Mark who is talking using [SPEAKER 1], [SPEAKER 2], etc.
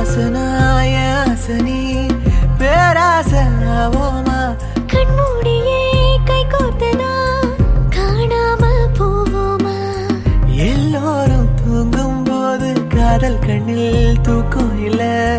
[SPEAKER 1] வாசனாய ஆசனி பேராசவோமா
[SPEAKER 2] கண்மூடியே கை கோர்த்தனா காணாம போவோமா
[SPEAKER 1] எல்லோரும் தூங்கும் போது காதல் கண்ணில் தூக்கம் இல்ல